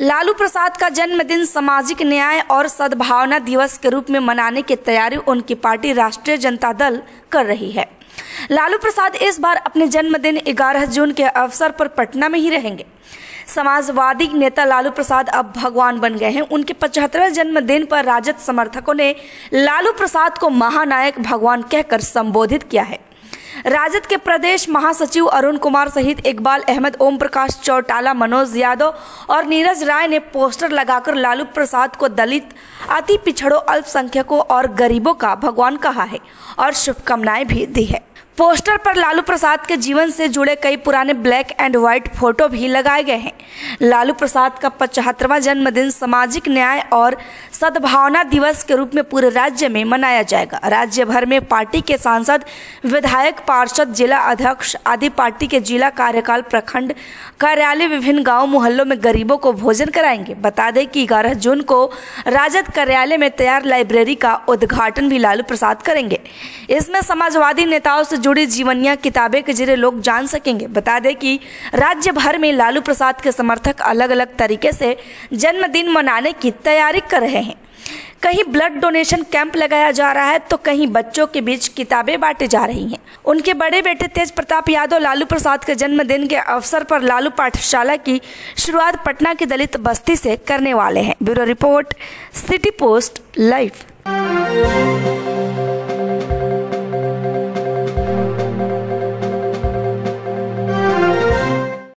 लालू प्रसाद का जन्मदिन सामाजिक न्याय और सद्भावना दिवस के रूप में मनाने की तैयारी उनकी पार्टी राष्ट्रीय जनता दल कर रही है। लालू प्रसाद इस बार अपने जन्मदिन 11 जून के अवसर पर पटना में ही रहेंगे। समाजवादी नेता लालू प्रसाद अब भगवान बन गए हैं। उनके 75वें जन्मदिन पर राजद समर्थकों ने लालू प्रसाद को महानायक भगवान कहकर संबोधित किया है। राजद के प्रदेश महासचिव अरुण कुमार सहित इकबाल अहमद, ओम प्रकाश चौटाला, मनोज यादव और नीरज राय ने पोस्टर लगाकर लालू प्रसाद को दलित, अति पिछड़ों, अल्पसंख्यकों और गरीबों का भगवान कहा है और शुभकामनाएं भी दी है। पोस्टर पर लालू प्रसाद के जीवन से जुड़े कई पुराने ब्लैक एंड व्हाइट फोटो भी लगाए गए हैं। लालू प्रसाद का 75वां जन्मदिन सामाजिक न्याय और सद्भावना दिवस के रूप में पूरे राज्य में मनाया जाएगा। राज्य भर में पार्टी के सांसद, विधायक, पार्षद, जिला अध्यक्ष आदि पार्टी के जिला कार्यकाल, प्रखंड कार्यालय, विभिन्न गाँव मोहल्लों में गरीबों को भोजन कराएंगे। बता दें कि 11 जून को राजद कार्यालय में तैयार लाइब्रेरी का उद्घाटन भी लालू प्रसाद करेंगे। इसमें समाजवादी नेताओं से जुड़ी जीवनियां, किताबें के जरिए लोग जान सकेंगे। बता दें कि राज्य भर में लालू प्रसाद के समर्थक अलग अलग तरीके से जन्मदिन मनाने की तैयारी कर रहे हैं। कहीं ब्लड डोनेशन कैंप लगाया जा रहा है तो कहीं बच्चों के बीच किताबें बांटी जा रही हैं। उनके बड़े बेटे तेज प्रताप यादव लालू प्रसाद के जन्मदिन के अवसर पर लालू पाठशाला की शुरुआत पटना की दलित बस्ती से करने वाले हैं। Bureau report, city post live.